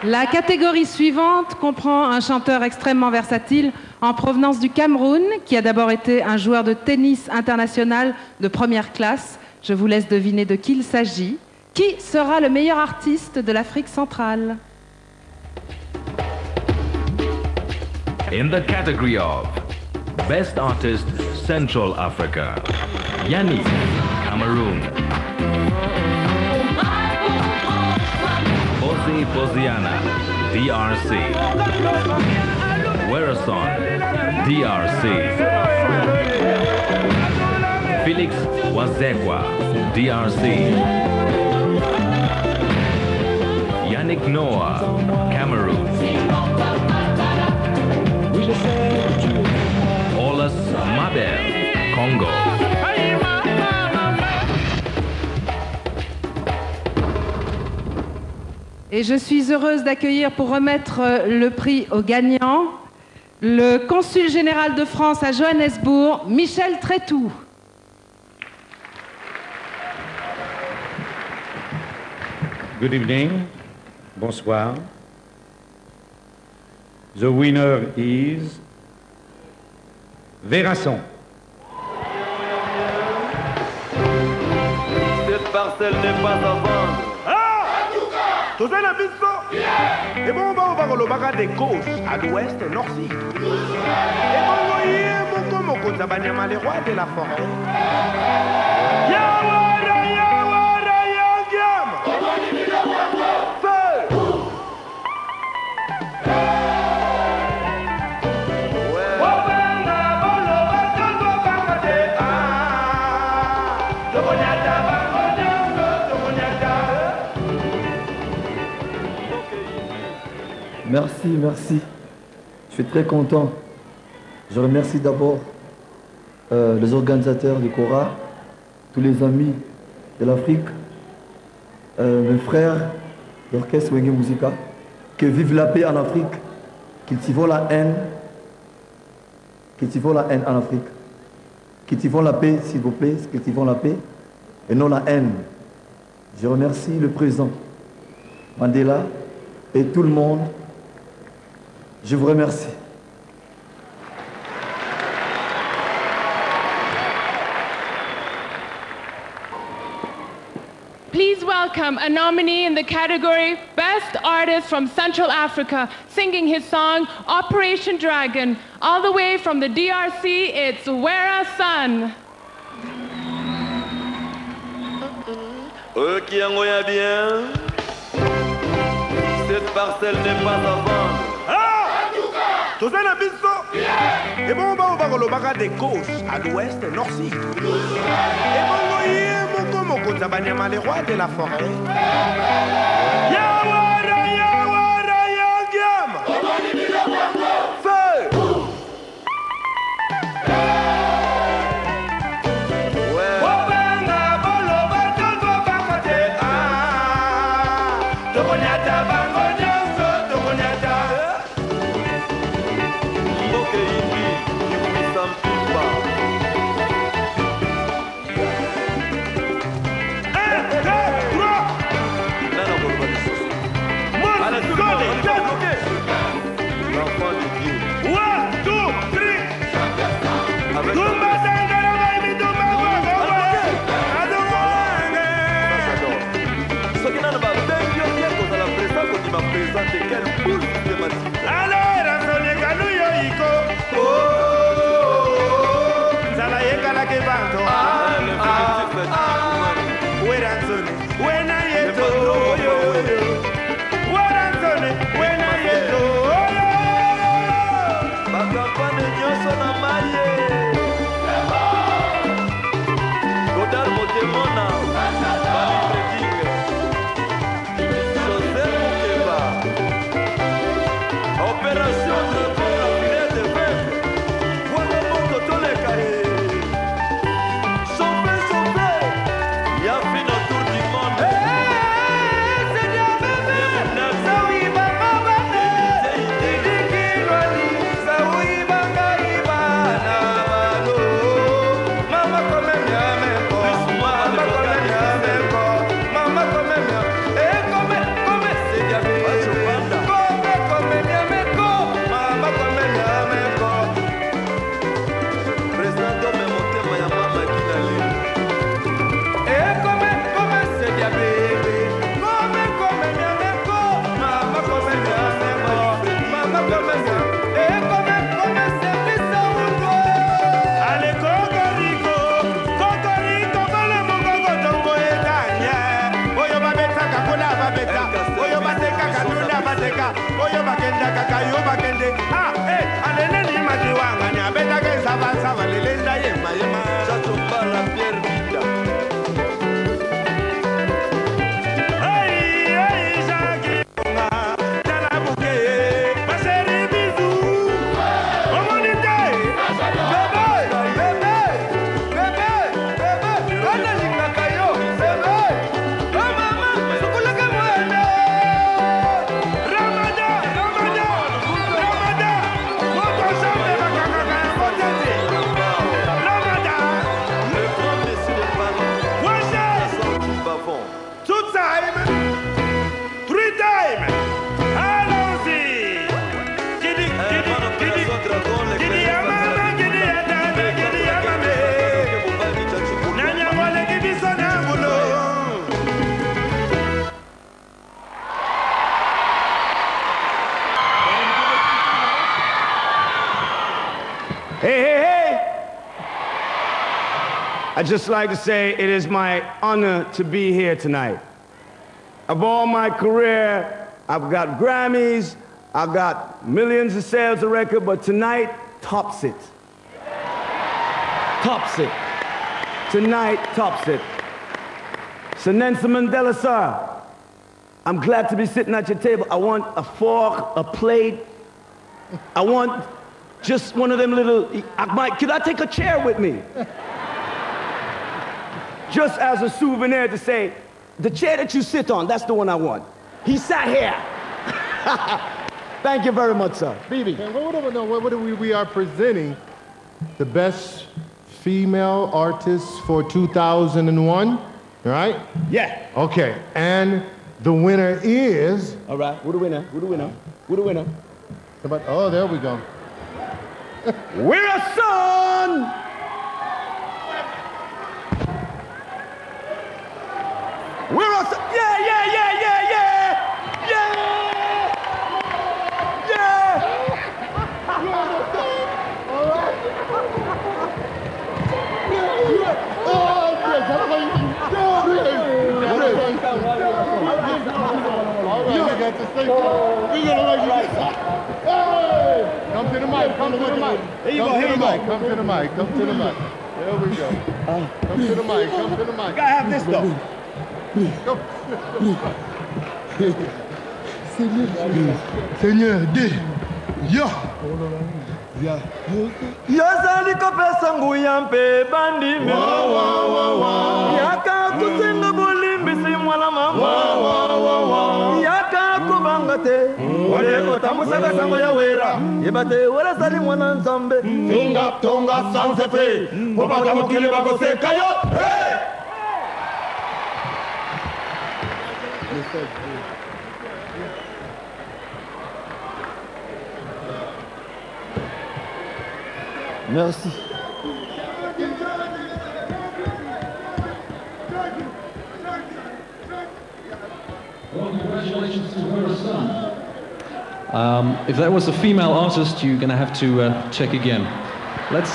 La catégorie suivante comprend un chanteur extrêmement versatile en provenance du Cameroun, qui a d'abord été un joueur de tennis international de première classe. Je vous laisse deviner de qui il s'agit. Qui sera le meilleur artiste de l'Afrique centrale? In the category of Best Artist Central Africa, Yannick, Cameroon. Bozi Boziana, DRC. Werason, DRC. Felix Wazekwa, DRC. Yannick Noah, Cameroon. Olas Mabel, Congo. Et je suis heureuse d'accueillir pour remettre le prix aux gagnants le consul général de France à Johannesburg, Michel Trétou. Good evening. Bonsoir. The winner is Verasson. Cette parcelle n'est pas à vendre. Tout ça, la biso. Et bon, on va le bagarre de gauche, à l'ouest et nord-sud. Et bon, on y est, mon Tabanyama, les rois de la forêt. Yawara, yawara, yangam. Feu. Merci, merci. Je suis très content. Je remercie d'abord les organisateurs du Kora, tous les amis de l'Afrique, mes frères d'orchestre Wenge Musica, que vive la paix en Afrique, cultivons la haine en Afrique. Cultivons la paix, s'il vous plaît, cultivons la paix et non la haine. Je remercie le président Mandela et tout le monde. Je vous remercie. Please welcome a nominee in the category Best Artist from Central Africa, singing his song Operation Dragon. All the way from the DRC, it's Werason. Qui en bien. Cette parcelle n'est pas à vendre. Tout ça, la biso. Et bon, on va le bagarre de gauche, à l'ouest et nord-sud. Et bon, on y est, mon Tabanyama, les rois de la forêt. Yawara, yawara, yangam. Feu. Quelle boule thématique. Alors, Anthony Kanuyo Iko. Oh, Zala Yekala Kebanto. Where Anthony? When I yeto. Where Anthony? When I yeto. Bakampane nyoso na maye. Godard Motemona. Bali Preding. José Mokeba. Hey, hey, hey! I'd just like to say it is my honor to be here tonight. Of all my career, I've got Grammys, I've got millions of sales of record, but tonight tops it. Tops it. Tonight tops it. So Nelson Mandela, sir, I'm glad to be sitting at your table. I want a fork, a plate. I want just one of them little, could I take a chair with me? Just as a souvenir to say, the chair that you sit on, that's the one I want. He sat here. Thank you very much, sir. BB. We are presenting the best female artist for 2001, right? Yeah. Okay, and the winner is... All right, who the winner? Who the winner? Who the winner? Oh, there we go. We're a son! We're a son! Yeah, yeah, yeah, yeah, yeah! Yeah! Yeah! All right. Oh, yes, that's how you do it. All right, we got to say, we're gonna let you get. Hey! Come to the mic, come to the mic. There you go, here you go. Come to the mic, come to the mic. There we go. Come to the mic, come to the mic. You gotta have this though. Seigneur, dis, yo. yazali kopesa nguya mpe bandimi yaka kusenga bolimbisi mwana mama yaka kubanga te ode kotambusaga sango ya wera yeba te wera zali mwana nzambe tonga sanse fe pobaga mokili bakoseka yo Merci. Well, congratulations to her son. If that was a female artist, you're going to have to check again. Let's